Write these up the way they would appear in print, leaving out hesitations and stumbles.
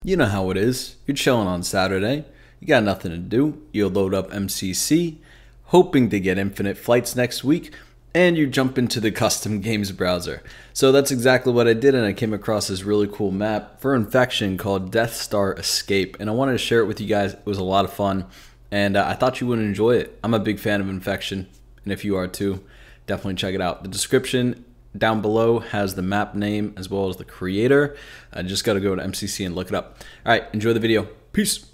You know how it is. You're chilling on Saturday. You got nothing to do. You load up MCC, hoping to get infinite flights next week, and you jump into the custom games browser. So that's exactly what I did, and I came across this really cool map for Infection called Death Star Escape, and I wanted to share it with you guys. It was a lot of fun, and I thought you would enjoy it. I'm a big fan of Infection, and if you are too, definitely check it out. The description down below has the map name as well as the creator. I just got to go to MCC and look it up. All right, enjoy the video. Peace.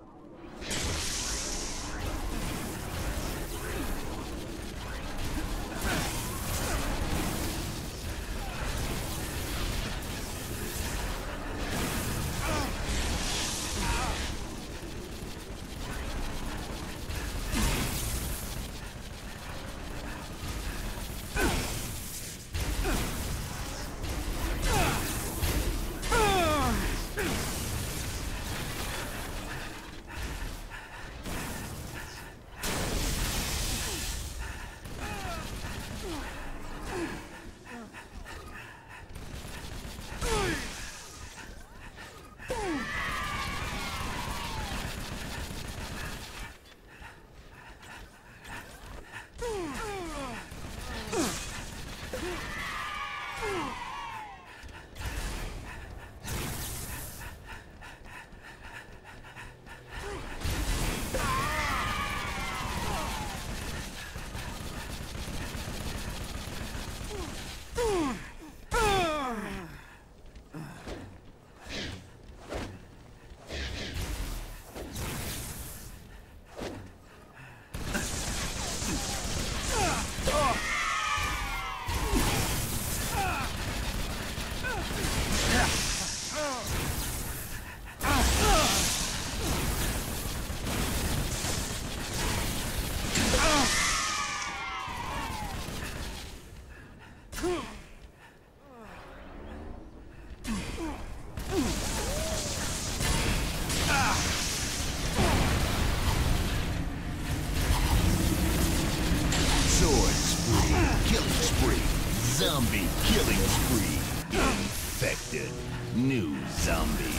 Killing spree, zombie killing spree, infected, new zombie.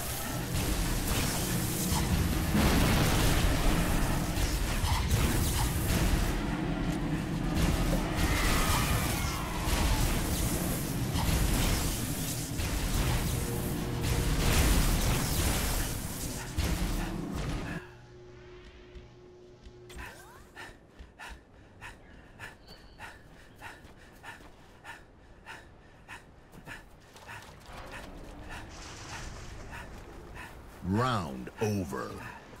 Round over.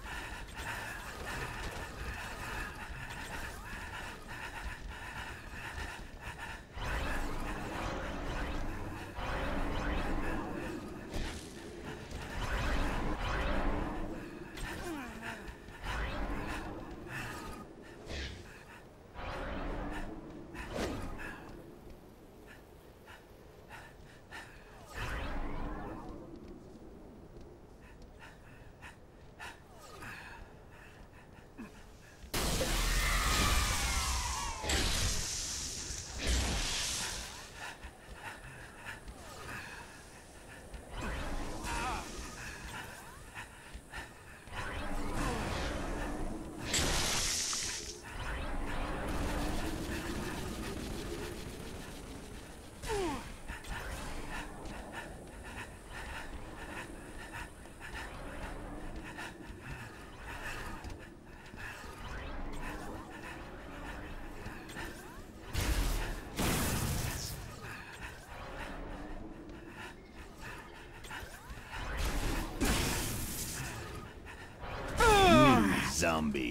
Zombie.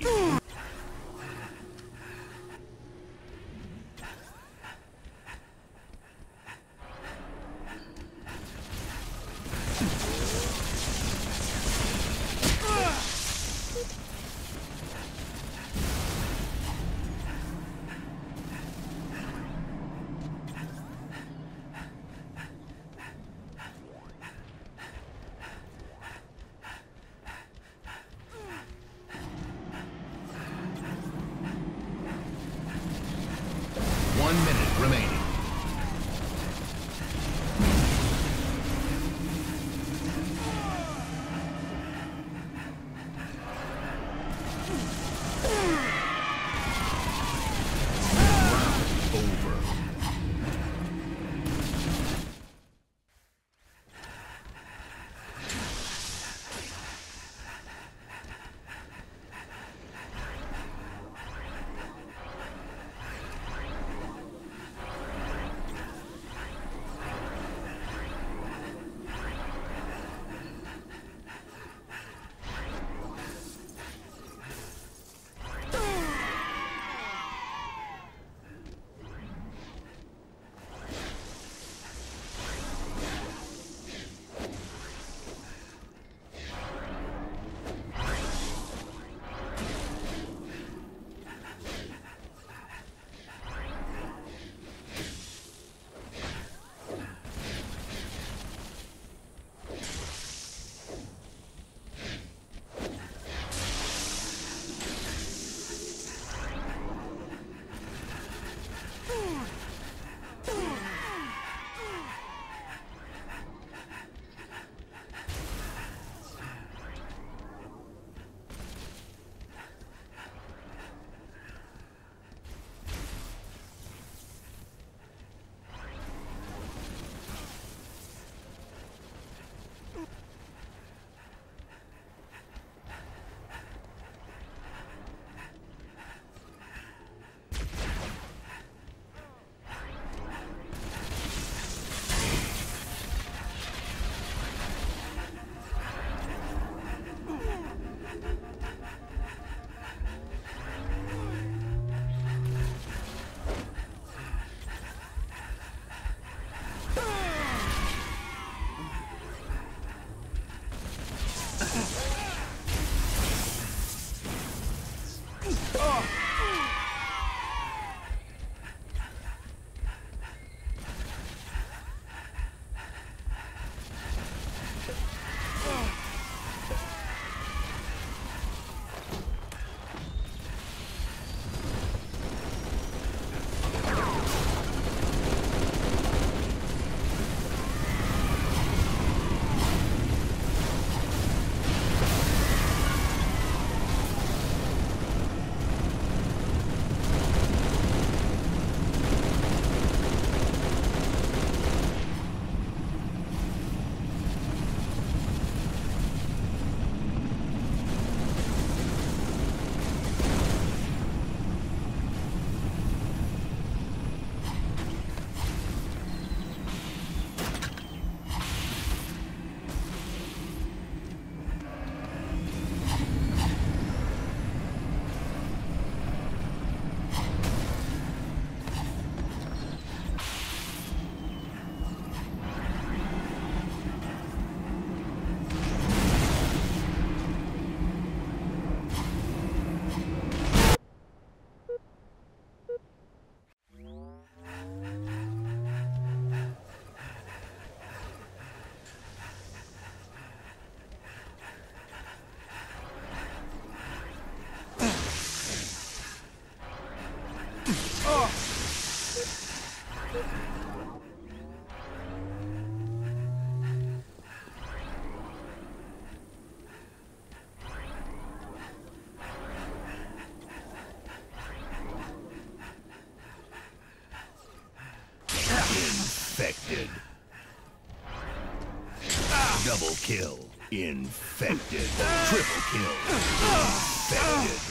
Double kill. Infected. Triple kill. Infected.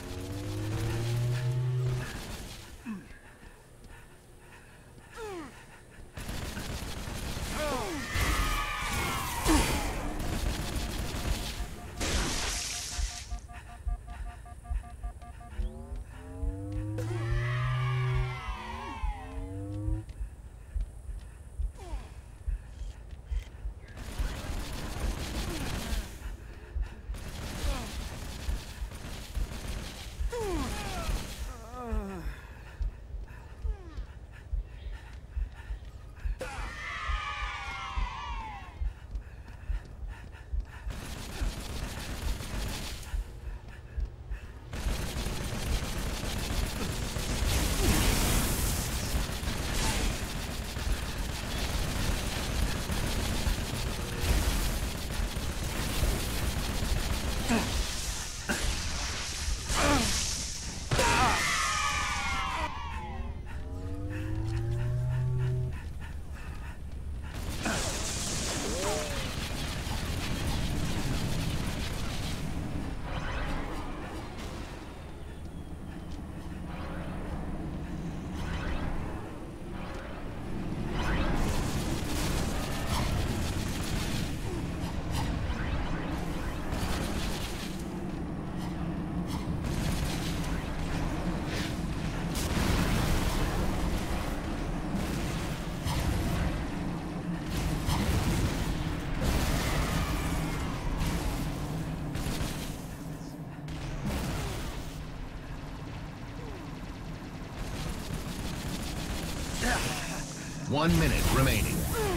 One minute remaining.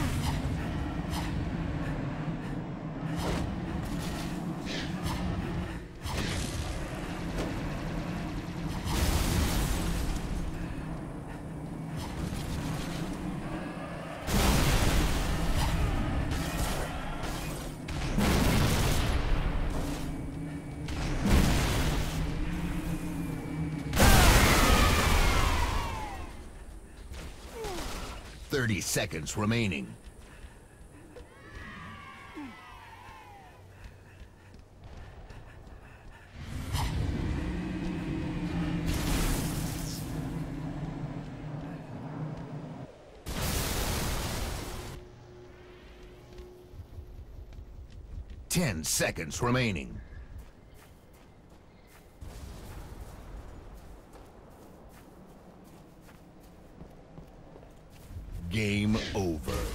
Thirty seconds remaining. Ten seconds remaining. Game over.